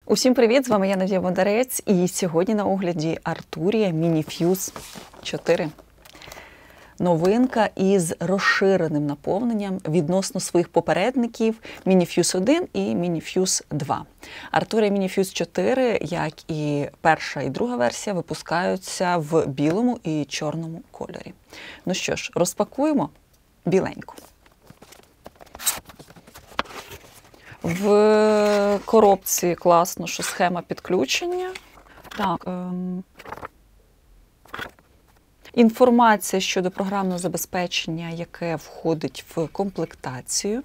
Усім привіт! З вами я, Надія Бондарець, і сьогодні на огляді Arturia Mini-Fuse 4. Новинка із розширеним наповненням відносно своїх попередників Mini-Fuse 1 і Mini-Fuse 2. Arturia Mini-Fuse 4, як і перша і друга версія, випускаються в білому і чорному кольорі. Ну що ж, розпакуємо біленьку. В коробці класно, що схема підключення. Так, інформація щодо програмного забезпечення, яке входить в комплектацію.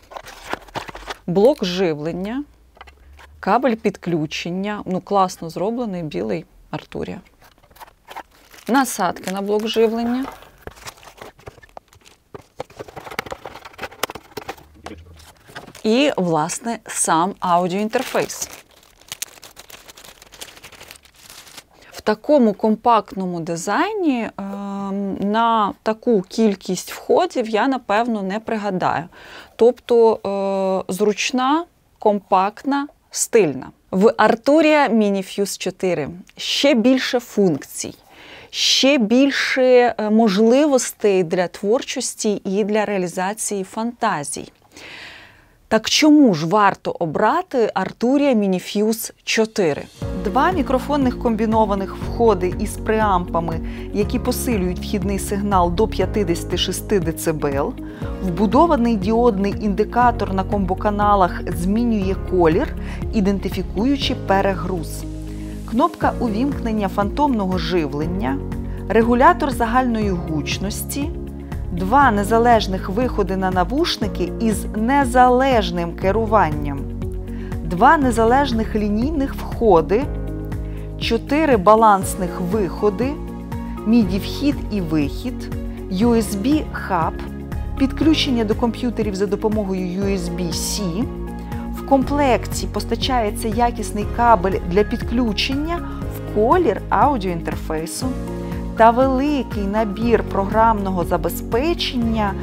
Блок живлення, кабель підключення. Ну, класно зроблений білий Arturia. Насадки на блок живлення. І, власне, сам аудіоінтерфейс. В такому компактному дизайні на таку кількість входів я, напевно, не пригадаю. Тобто зручна, компактна, стильна. В Arturia Mini-Fuse 4 ще більше функцій, ще більше можливостей для творчості і для реалізації фантазій. Так чому ж варто обрати Arturia Mini-Fuse 4? Два мікрофонних комбінованих входи із преампами, які посилюють вхідний сигнал до 56 дБ, вбудований діодний індикатор на комбоканалах змінює колір, ідентифікуючи перегруз, кнопка увімкнення фантомного живлення, регулятор загальної гучності, два незалежних виходи на навушники із незалежним керуванням, два незалежних лінійних входи, 4 балансних виходи, MIDI-вхід і вихід, USB-хаб, підключення до комп'ютерів за допомогою USB-C. В комплекті постачається якісний кабель для підключення в колір аудіоінтерфейсу та великий набір програмного забезпечення,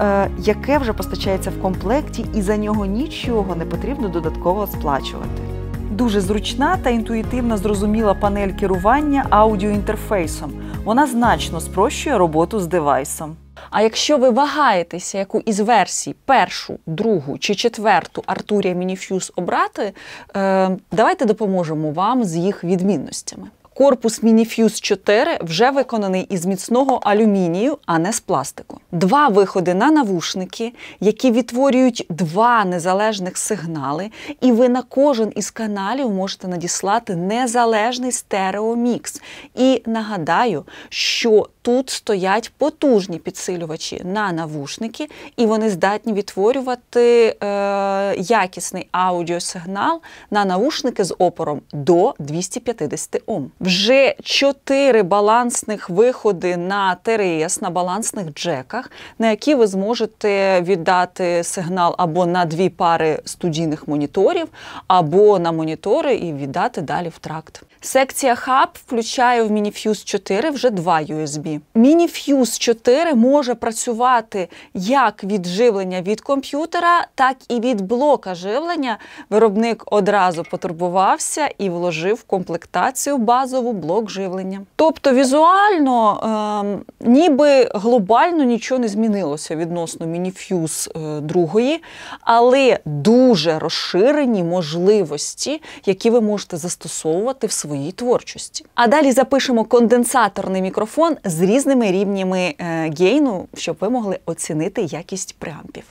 яке вже постачається в комплекті, і за нього нічого не потрібно додатково сплачувати. Дуже зручна та інтуїтивно зрозуміла панель керування аудіоінтерфейсом. Вона значно спрощує роботу з девайсом. А якщо ви вагаєтеся, яку із версій, першу, другу чи четверту Arturia Mini-Fuse обрати, давайте допоможемо вам з їх відмінностями. Корпус Mini-Fuse 4 вже виконаний із міцного алюмінію, а не з пластику. Два виходи на навушники, які відтворюють два незалежних сигнали, і ви на кожен із каналів можете надіслати незалежний стереомікс. І нагадаю, що тут стоять потужні підсилювачі на навушники, і вони здатні відтворювати якісний аудіосигнал на навушники з опором до 250 Ом. Вже 4 балансних виходи на ТРС, на балансних джеках, на які ви зможете віддати сигнал або на 2 пари студійних моніторів, або на монітори і віддати далі в тракт. Секція хаб включає в Mini-Fuse 4 вже 2 USB. Mini-Fuse 4 може працювати як від живлення від комп'ютера, так і від блока живлення. Виробник одразу потурбувався і вложив в комплектацію базову блок живлення. Тобто візуально ніби глобально нічого не змінилося відносно Mini-Fuse 2, але дуже розширені можливості, які ви можете застосовувати в своїй творчості. А далі запишемо конденсаторний мікрофон з різними рівнями гейну, щоб ви могли оцінити якість преампів.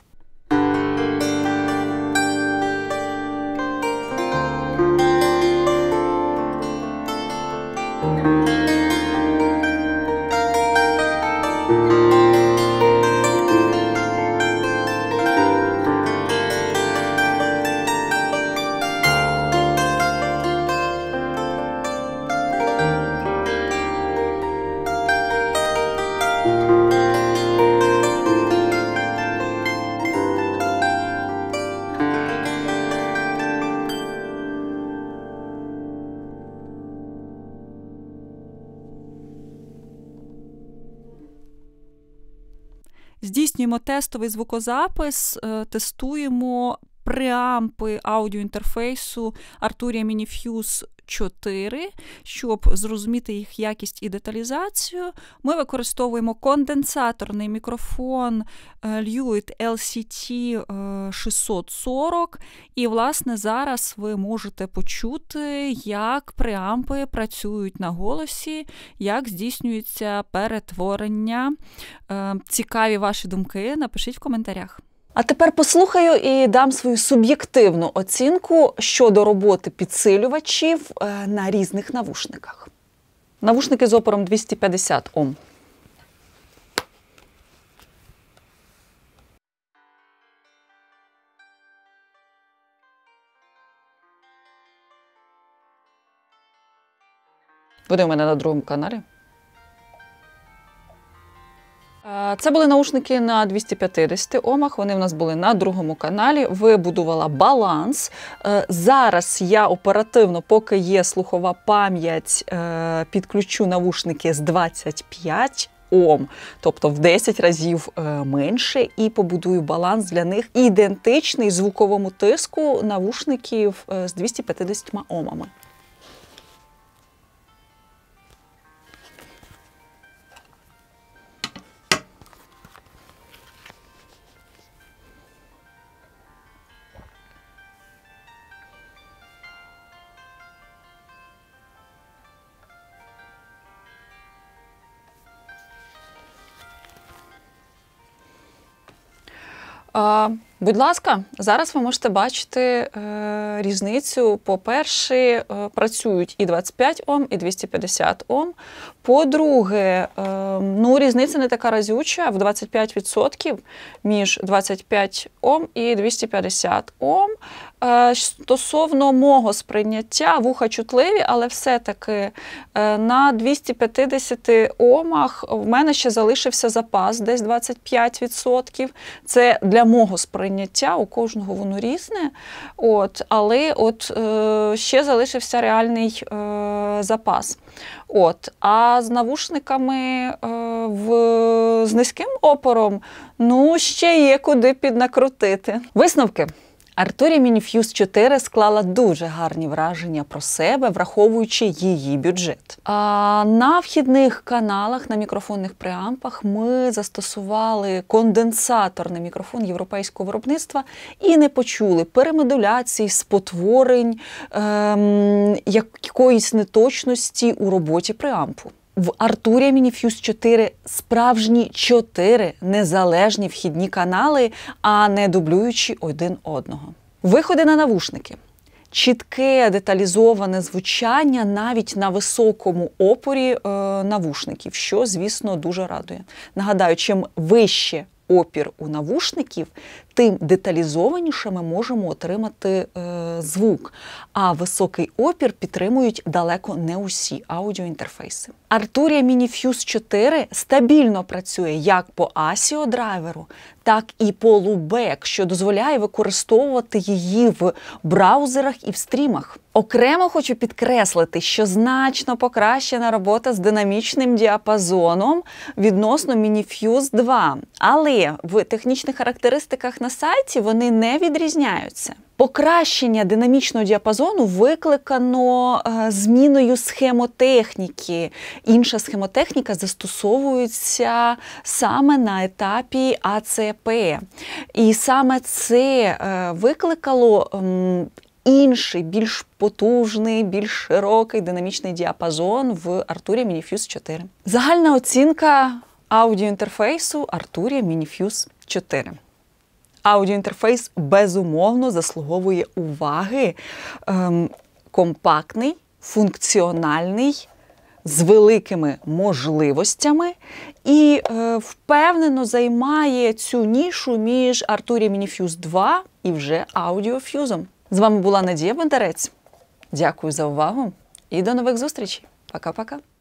Здійснюємо тестовий звукозапис, тестуємо преампи аудіоінтерфейсу Arturia Minifuse 4. Щоб зрозуміти їх якість і деталізацію, ми використовуємо конденсаторний мікрофон Lewitt LCT 640. І, власне, зараз ви можете почути, як преампи працюють на голосі, як здійснюється перетворення. Цікаві ваші думки? Напишіть в коментарях. А тепер послухаю і дам свою суб'єктивну оцінку щодо роботи підсилювачів на різних навушниках. Навушники з опором 250 Ом. Вони у мене на другому каналі. Це були наушники на 250 Омах, вони в нас були на другому каналі, вибудувала баланс. Зараз я оперативно, поки є слухова пам'ять, підключу навушники з 25 Ом, тобто в 10 разів менше, і побудую баланс для них ідентичний звуковому тиску навушників з 250 Омами. Будь ласка, зараз ви можете бачити різницю. По-перше, працюють і 25 Ом, і 250 Ом. По-друге, різниця не така разюча, в 25% між 25 Ом і 250 Ом. Стосовно мого сприйняття, вуха чутливі, але все-таки на 250 Омах в мене ще залишився запас, десь 25%. Це для мого сприйняття, у кожного воно різне. Але ще залишився реальний запас. А з навушниками з низьким опором, ще є куди піднакрутити. Висновки. Arturia Minifuse 4 склала дуже гарні враження про себе, враховуючи її бюджет. На вхідних каналах, на мікрофонних преампах ми застосували конденсаторний мікрофон європейського виробництва і не почули перемодуляцій, спотворень, якоїсь неточності у роботі преампу. В Arturia Minifuse 4 справжні 4 незалежні вхідні канали, а не дублюючи один одного. Виходи на навушники. Чітке, деталізоване звучання навіть на високому опорі навушників, що, звісно, дуже радує. Нагадаю, чим вище опір у навушників, тим деталізованіше ми можемо отримати звук. А високий опір підтримують далеко не усі аудіоінтерфейси. Arturia Minifuse 4 стабільно працює як по ASIO драйверу, так і по Loopback, що дозволяє використовувати її в браузерах і в стрімах. Окремо хочу підкреслити, що значно покращена робота з динамічним діапазоном відносно Minifuse 2. Але в технічних характеристиках на сайті вони не відрізняються. Покращення динамічного діапазону викликано зміною схемотехніки. Інша схемотехніка застосовується саме на етапі АЦП. І саме це викликало інший, більш потужний, більш широкий динамічний діапазон в Arturia Minifuse 4. Загальна оцінка аудіоінтерфейсу Arturia Minifuse 4. Аудіоінтерфейс, безумовно, заслуговує уваги. Компактний, функціональний, з великими можливостями і впевнено займає цю нішу між Arturia Minifuse 2 і вже аудіофюзом. З вами була Надія Бондарець. Дякую за увагу і до нових зустрічей. Пока-пока.